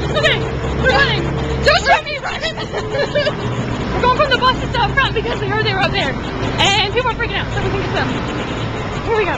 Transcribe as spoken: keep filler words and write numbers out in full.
Okay, we're running. Don't shoot me, running. We're going from the buses to up front because we heard they were up there. And people are freaking out, so we can get them. Here we go.